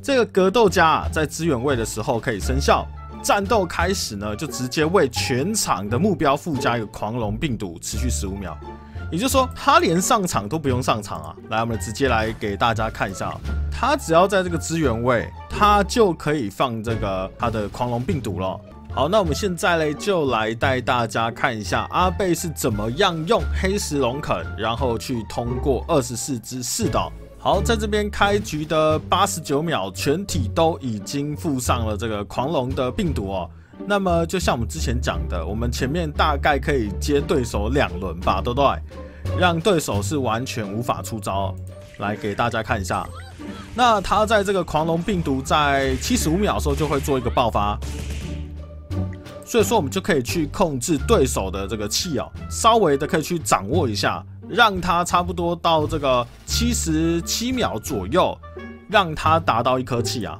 这个格斗家啊，在支援位的时候可以生效。战斗开始呢，就直接为全场的目标附加一个狂龙病毒，持续15秒。也就是说，他连上场都不用上场啊！来，我们直接来给大家看一下，他只要在这个支援位，他就可以放这个他的狂龙病毒了。好，那我们现在呢，就来带大家看一下阿贝是怎么样用黑石龙肯，然后去通过24之4的。好，在这边开局的89秒，全体都已经附上了这个狂龙的病毒哦。那么就像我们之前讲的，我们前面大概可以接对手2轮吧，对不对？让对手是完全无法出招哦。来给大家看一下，那他在这个狂龙病毒在75秒的时候就会做一个爆发，所以说我们就可以去控制对手的这个气哦，稍微的可以去掌握一下。让他差不多到这个77秒左右，让他达到1颗气啊。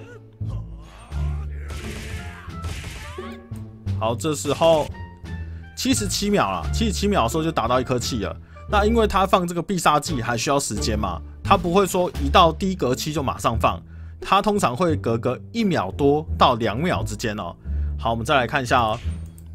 好，这时候77秒了，77秒的时候就达到1颗气了。那因为他放这个必杀技还需要时间嘛，他不会说一到第1格期就马上放，他通常会隔个1秒多到2秒之间哦。好，我们再来看一下哦，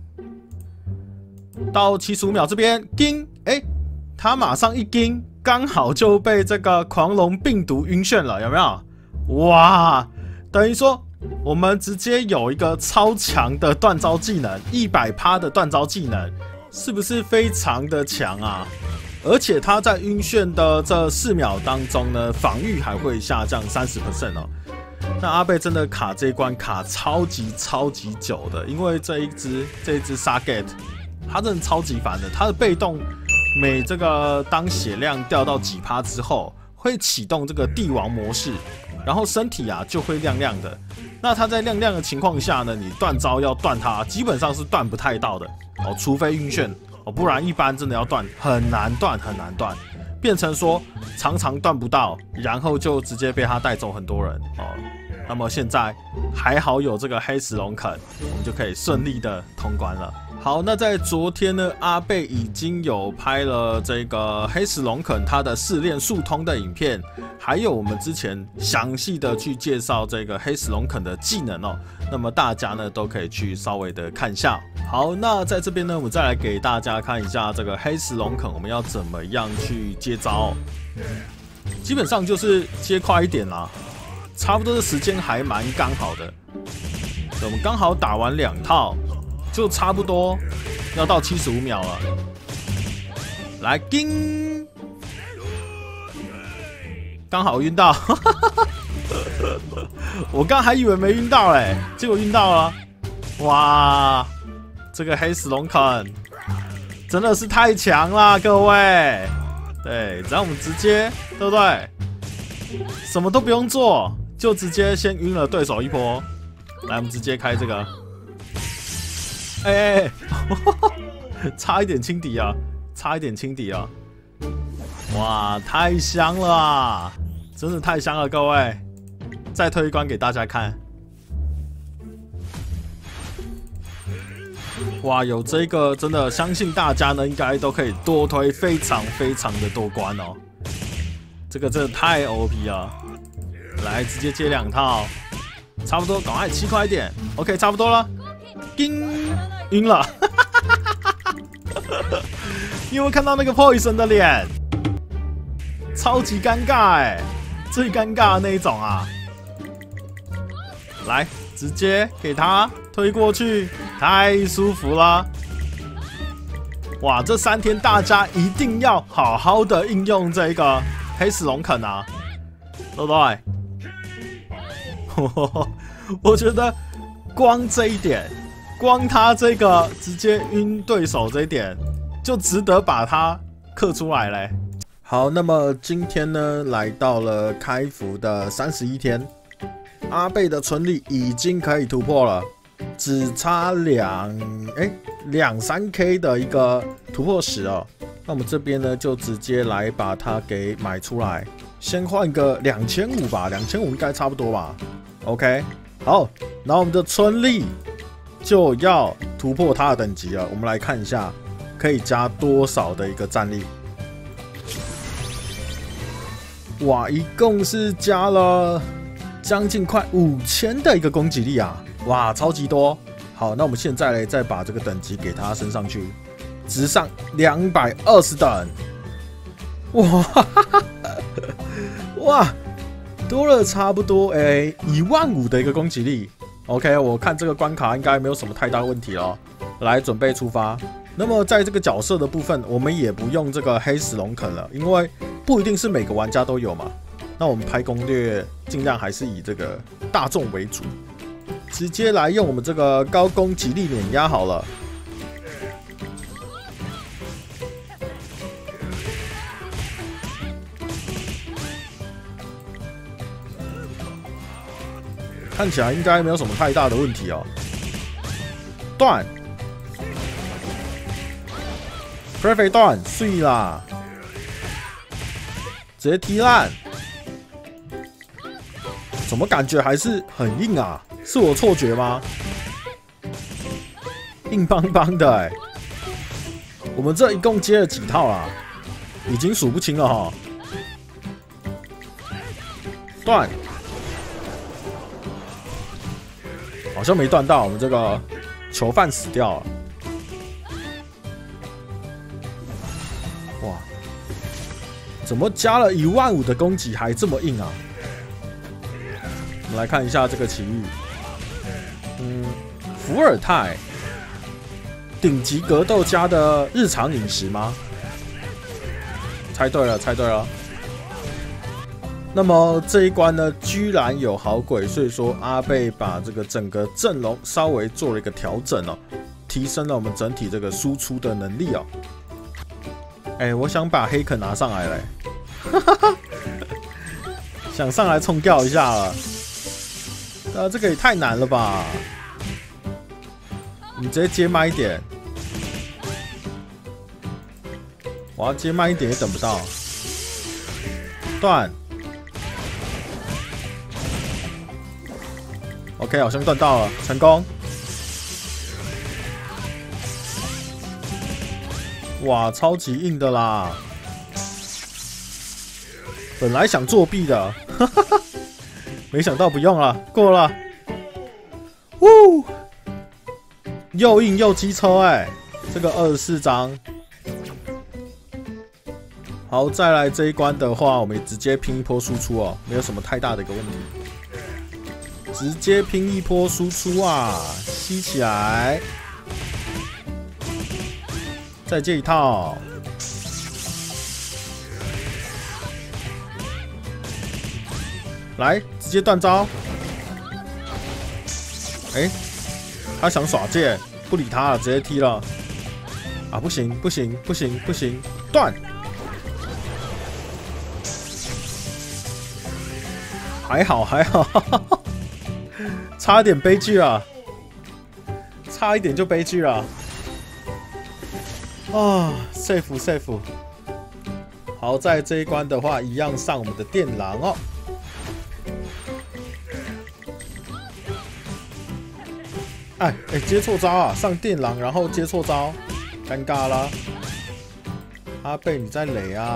到75秒这边，叮，他马上一盯，刚好就被这个狂龙病毒晕眩了，有没有？哇，等于说我们直接有一个超强的断招技能，100%的断招技能，是不是非常的强啊？而且他在晕眩的这4秒当中呢，防御还会下降30% 哦。那阿贝真的卡这一关卡超级久的，因为这一只Sagat， 他真的超级烦的，他的被动。每这个当血量掉到几%之后，会启动这个帝王模式，然后身体啊就会亮亮的。那它在亮亮的情况下呢，你断招要断它，基本上是断不太到的哦，除非晕眩哦，不然一般真的要断很难断，变成说常常断不到，然后就直接被他带走很多人哦。那么现在还好有这个黑石龙肯，我们就可以顺利的通关了。好，那在昨天呢，阿贝已经有拍了这个黑石龙肯他的试炼速通的影片，还有我们之前详细的去介绍这个黑石龙肯的技能哦。那么大家呢都可以去稍微的看一下。好，那在这边呢，我们再来给大家看一下这个黑石龙肯我们要怎么样去接招哦。基本上就是接快一点啦，差不多的时间还蛮刚好的。我们刚好打完2套。就差不多要到75秒了，来叮，刚好晕到，我刚还以为没晕到嘞，结果晕到了，哇，这个黑石龙肯真的是太强了，各位，对，只要我们直接，对不对？什么都不用做，就直接先晕了对手一波，来，我们直接开这个。差一点轻敌啊！哇，太香了啊！真的太香了，各位！再推一关给大家看。哇，有这个真的，相信大家呢应该都可以多推非常的多关哦。这个真的太 OP 了！来，直接接2套，差不多，赶快7块一点。OK， 差不多了。叮，晕了，你有没有看到那个 Poison 的脸？超级尴尬最尴尬的那一种啊！来，直接给他推过去，太舒服了！哇，这3天大家一定要好好的应用这个黑石龙肯啊，对不对？我觉得光这一点。光他这个直接晕对手这一点，就值得把它刻出来嘞。好，那么今天呢，来到了开服的31天，阿贝的存力已经可以突破了，只差2-3K 的一个突破10哦。那我们这边呢，就直接来把它给买出来，先换个2500吧，2500应该差不多吧。OK， 好，然后我们的存力。就要突破它的等级了，我们来看一下可以加多少的一个战力。哇，一共是加了将近快5000的一个攻击力啊！哇，超级多。好，那我们现在呢，再把这个等级给它升上去，直上220等。哇，哇，多了差不多15000的一个攻击力。OK， 我看这个关卡应该没有什么太大问题了。来，准备出发。那么在这个角色的部分，我们也不用这个黑石龙肯了，因为不一定是每个玩家都有嘛。那我们拍攻略尽量还是以这个大众为主，直接来用我们这个高攻击力碾压好了。看起来应该没有什么太大的问题哦。断 ，perfect 断，碎啦，直接踢烂。怎么感觉还是很硬啊？是我错觉吗？硬邦邦的我们这一共接了几套啊？已经数不清了哈。断。好像没断到，我们这个囚犯死掉了。哇，怎么加了15000的攻击还这么硬啊？我们来看一下这个奇遇，伏尔泰顶级格斗家的日常饮食吗？猜对了，猜对了。那么这一关呢，居然有好鬼，所以说阿贝把这个整个阵容稍微做了一个调整哦，提升了我们整体这个输出的能力哦。我想把黑肯拿上来了，想上来冲掉一下了。这个也太难了吧！你直接接慢一点，我要接慢一点也等不到。断。OK， 好像断到了，成功！哇，超级硬的啦！本来想作弊的，没想到不用了，过了。呜，又硬又机车这个24张。好，再来这一关的话，我们也直接拼一波输出哦，没有什么太大的一个问题。直接拼一波输出啊，吸起来，再接一套，来直接断招。他想耍剑，不理他了，直接踢了。啊，不行不行不行不行，断！还好还好。差一点悲剧啊！差一点就悲剧了。啊 ，safe safe。好，在这一关的话，一样上我们的电狼哦。接错招啊！上电狼，然后接错招，尴尬啦。阿贝你在垒啊！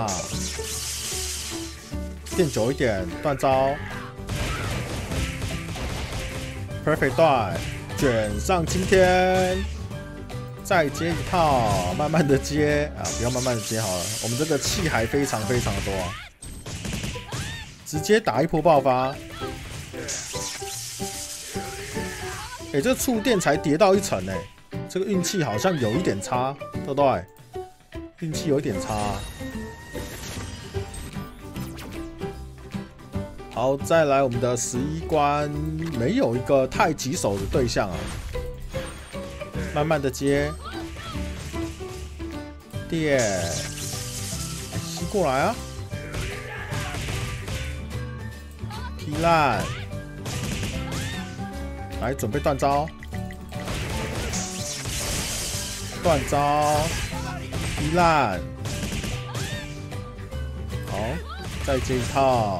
垫久一点，断招。perfect 断，卷上青天，再接一套，慢慢的接啊，不要慢慢的接好了，我们这个气还非常非常的多啊，直接打一波爆发。这触电才跌到1层这个运气好像有一点差，对不对？运气有一点差好，再来我们的11关，没有一个太棘手的对象啊，慢慢的接，电，吸过来啊，踢烂，来准备断招，断招，踢烂，好，再接一套。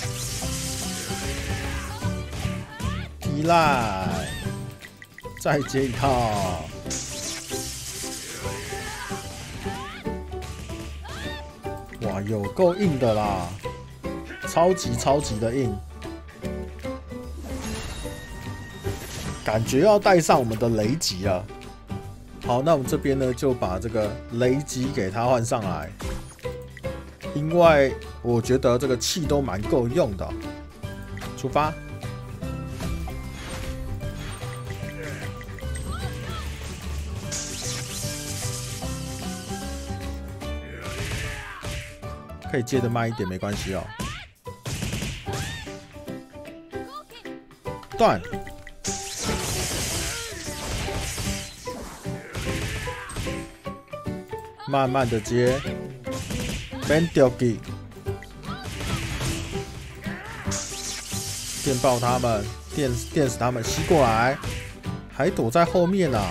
踢烂，再接一套，哇，有够硬的啦，超级超级的硬。 感觉要带上我们的雷击了。好，那我们这边呢就把这个雷击给它换上来，因为我觉得这个气都蛮够用的。出发！可以接的慢一点，没关系哦。断。慢慢的接，免掉机，电爆他们，电死他们，吸过来，还躲在后面啊！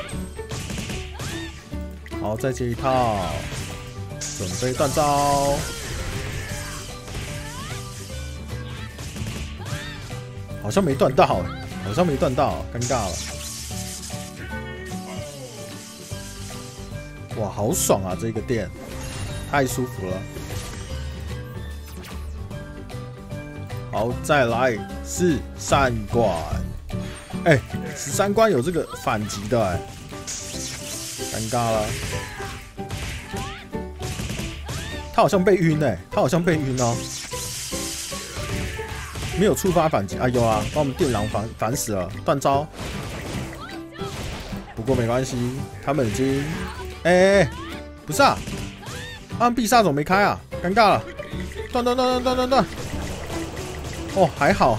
好，再接一套，准备断招，好像没断到，好像没断到，尴尬了。哇，好爽啊！这个电太舒服了。好，再来13关。哎，13关有这个反击的哎，尴尬了。他好像被晕哎，他好像被晕哦。没有触发反击啊，有啊，把我们电狼反死了，断招。不过没关系，他们已经。哎，不是啊，按必杀怎么没开啊？尴尬了，断！哦，还好。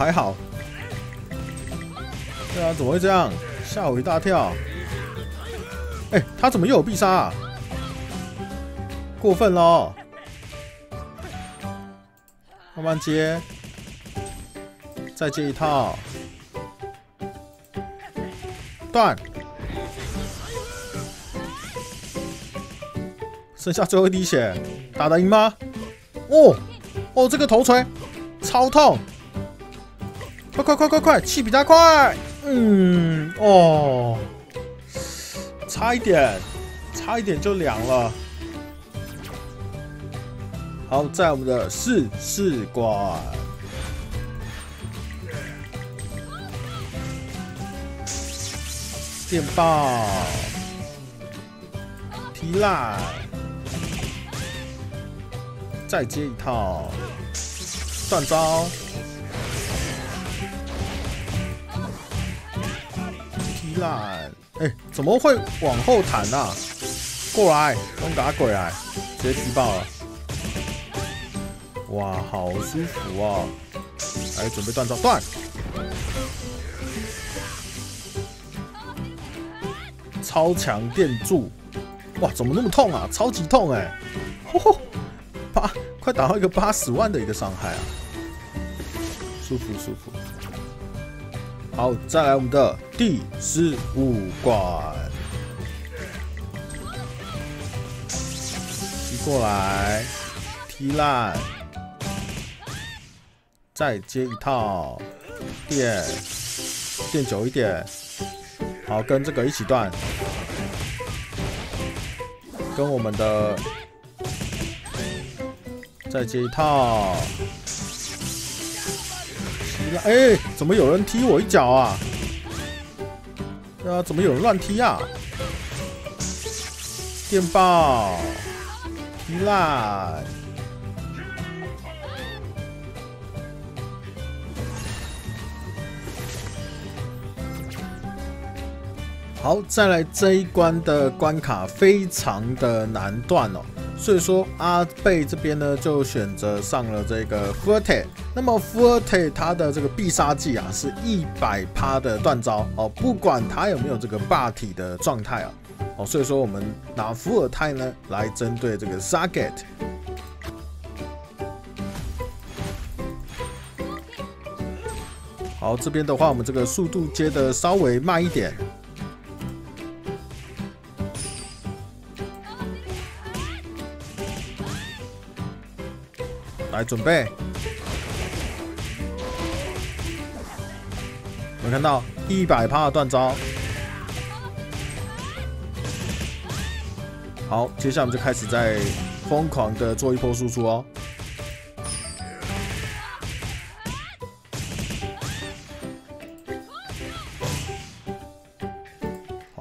对啊，怎么会这样？吓我一大跳。哎，他怎么又有必杀啊？过分咯！慢慢接，再接一套，断。剩下最后一滴血，打得赢吗？哦，这个头锤超痛！快，气比他快！差一点就凉了。好，在我们的4关，电爆，踢烂。再接一套，断招，踢烂！哎，怎么会往后弹啊？过来，东打鬼来，直接踢爆了！哇，好舒服哦！来，准备断招，断！超强电柱，哇，怎么那么痛啊？超级痛哎！快打到一个80万的一个伤害啊！舒服。好，再来我们的第15关，踢过来，踢烂，再接一套电久一点。好，跟这个一起断，跟我们的。再接一套，哎，怎么有人踢我一脚啊？对啊，怎么有人乱踢啊？电爆，踢烂。好，再来这一关的关卡非常的难断哦。所以说阿贝这边呢就选择上了这个 Fuerte， 那么 Fuerte 它的这个必杀技啊是100%的断招哦，不管它有没有这个霸体的状态啊哦，所以说我们拿伏尔泰呢来针对这个 Sagat。好，这边的话我们这个速度接的稍微慢一点。来准备，有看到100%的断招。好，接下来我们就开始在疯狂的做一波输出哦。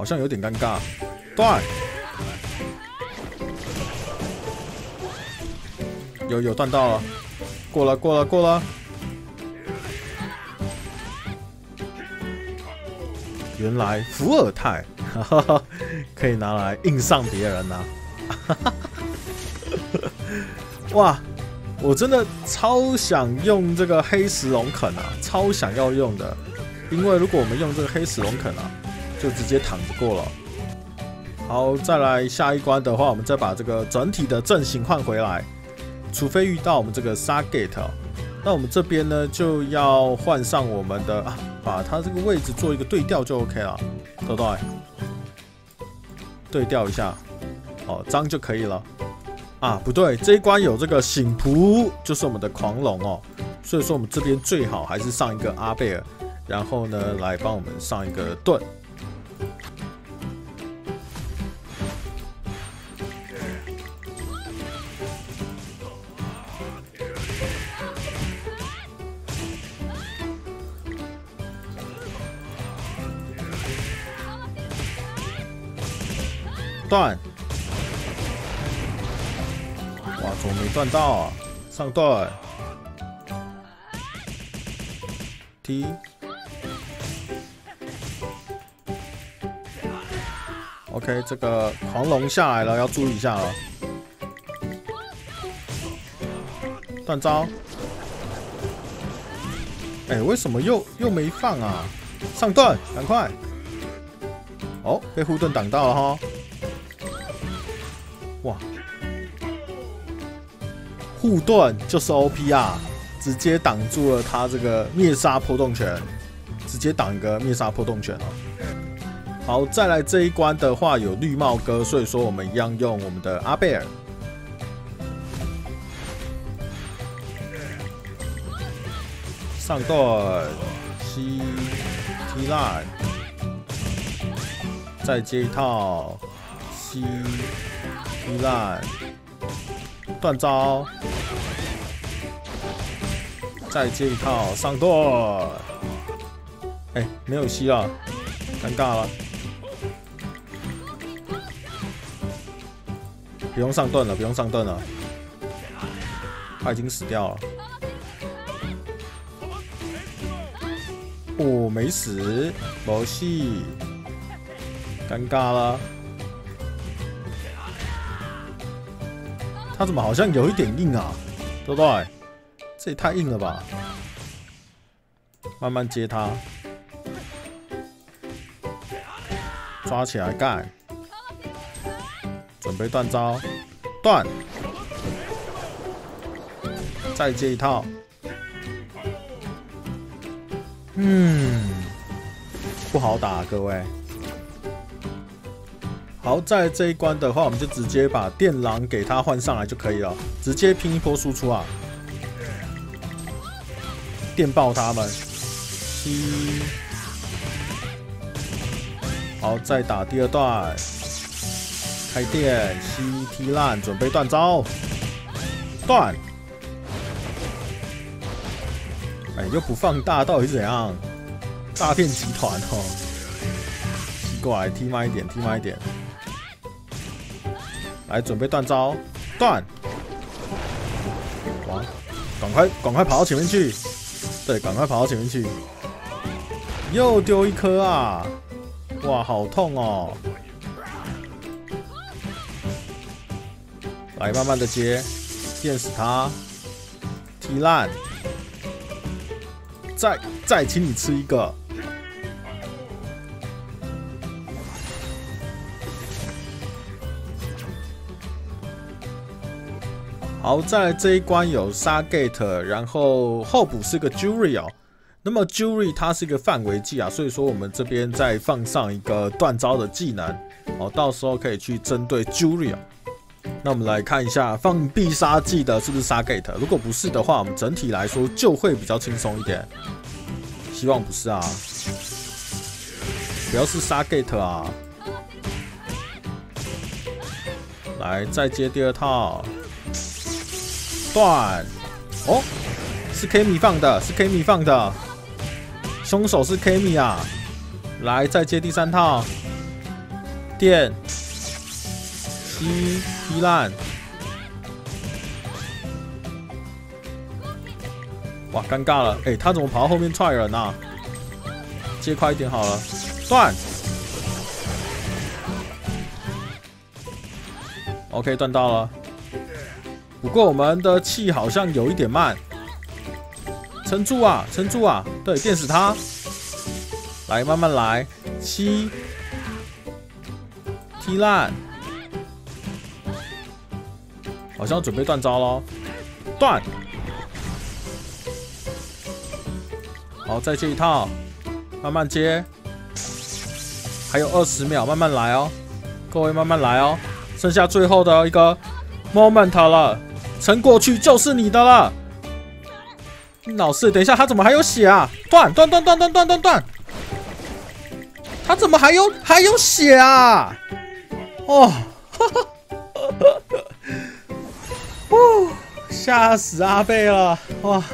好像有点尴尬。断，有断到了，过了。原来伏尔泰，哈哈，可以拿来硬上别人呐、啊！哇，我真的超想用这个黑石龙肯啊，超想要用的。因为如果我们用这个黑石龙肯啊，就直接躺着过了。好，再来下一关的话，我们再把这个整体的阵型换回来。除非遇到我们这个沙 gate， 那我们这边呢就要换上我们的啊，把它这个位置做一个对调就 OK 了，对不对？对调一下，哦，这样就可以了。啊，不对，这一关有这个醒仆，就是我们的狂龙哦，所以说我们这边最好还是上一个阿贝尔，然后呢来帮我们上一个盾。断，哇，怎么没断到啊？上断 ，T， OK， 这个狂龙下来了，要注意一下了。断招，哎，为什么又没放啊？上断，赶快！哦，被护盾挡到了哈。哇，护盾就是 OP 啊，直接挡住了他这个灭杀波动拳，直接挡一个灭杀波动拳哦。好，再来这一关的话有绿帽哥，所以说我们一样用我们的阿贝尔。上段吸踢烂，再接一套吸。踢烂，断招，再接一套上盾。哎，没有吸了，尴尬了。不用上盾了，不用上盾了，他已经死掉了。哦，没死，没戏，尴尬了。他怎么好像有一点硬啊？对不对？这也太硬了吧！慢慢接他，抓起来干，准备断招，断，再接一套。不好打，各位。好，在这一关的话，我们就直接把电狼给他换上来就可以了，直接拼一波输出啊，电爆他们。好，再打第二段，开电，吸踢烂，准备断招，断。哎，又不放大，到底是怎样？诈骗集团哦，奇怪，踢慢一点，踢慢一点。来，准备断招，断！哇，赶快跑到前面去！对，赶快跑到前面去！又丢一颗啊！哇，好痛哦！来，慢慢的接，电死他，踢烂，再请你吃一个。好，再来这一关有杀 gate， 然后候补是个 jury 哦。那么 jury 它是一个范围技啊，所以说我们这边再放上一个断招的技能哦，到时候可以去针对 jury 哦。那我们来看一下放必杀技的是不是杀 gate， 如果不是的话，我们整体来说就会比较轻松一点。希望不是啊，不要是杀 gate 啊。来，再接第二套。断哦，是 Kimi 放的，是 Kimi 放的，凶手是 Kimi 啊！来，再接第三套， 电，吸踢烂。哇，尴尬了！哎，他怎么跑到后面踹人啊？接快一点好了，断。OK， 断到了。不过我们的气好像有一点慢，撑住啊，撑住啊！对，电死他。来，慢慢来，七，踢烂。好像准备断招咯，断。好，再接一套，慢慢接。还有20秒，慢慢来哦，各位慢慢来哦。剩下最后的一个 moment 了，撑过去就是你的了。老师，等一下，他怎么还有血啊？断！他怎么还有血啊？哦，吓死阿贝了！哇，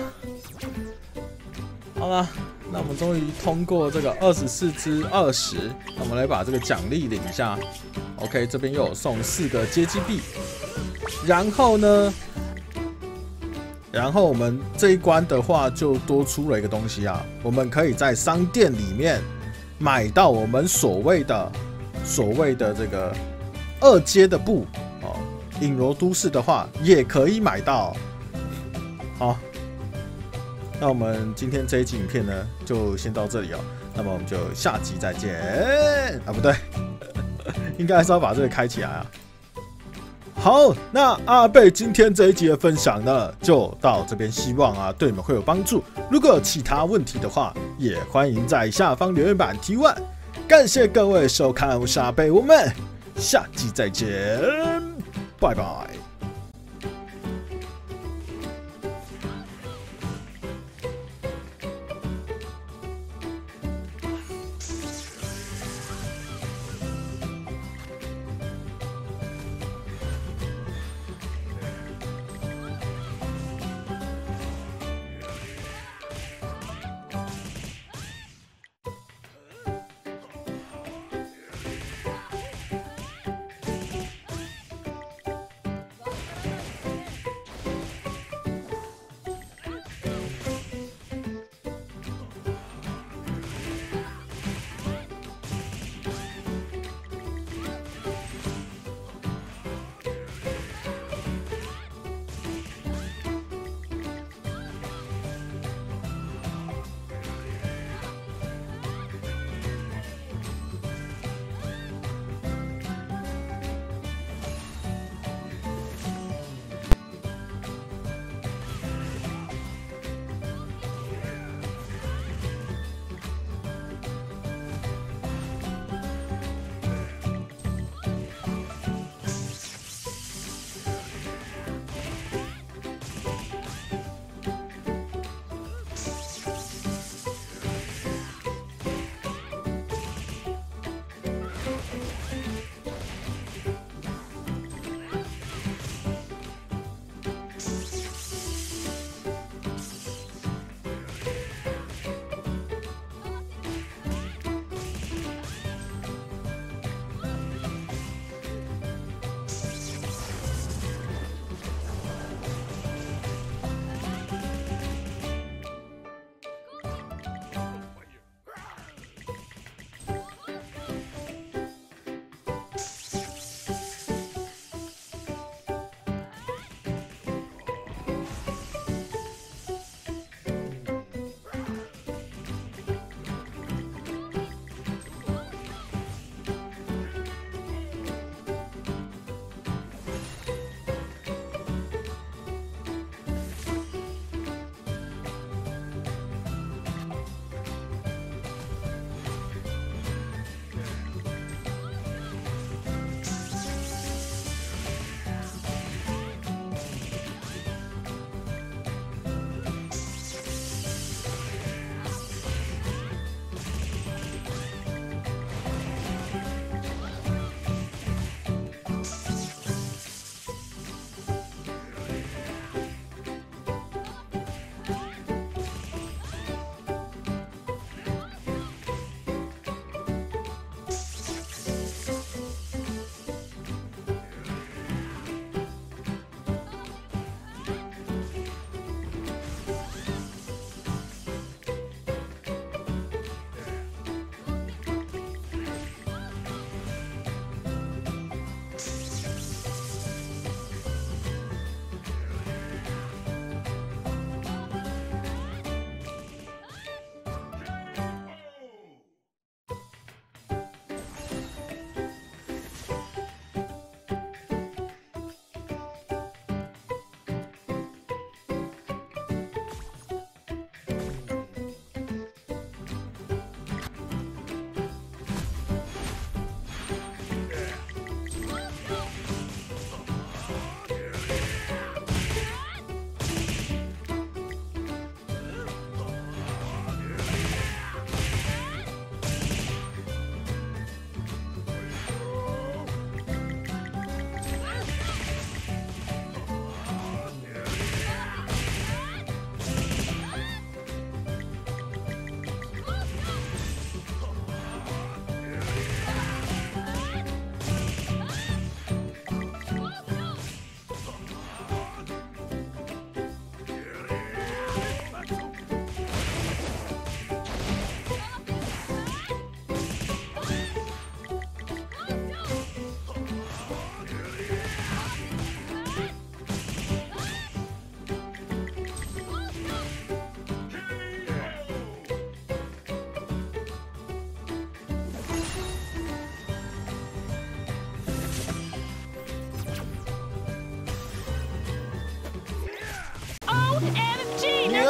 好了，那我们终于通过这个24之20，那我们来把这个奖励领一下。OK， 这边又有送4个接机币，然后呢？然后我们这一关的话，就多出了一个东西啊，我们可以在商店里面买到我们所谓的这个2阶的布哦。影柔都市的话也可以买到。好，那我们今天这一集影片呢，就先到这里哦。那么我们就下集再见啊，不对，应该还是要把这个开起来啊。好，那阿贝今天这一集的分享呢，就到这边，希望啊对你们会有帮助。如果有其他问题的话，也欢迎在下方留言板提问。感谢各位收看，我是阿贝，我们下集再见，拜拜。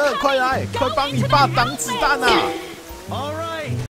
快来，快帮你爸挡子弹啊！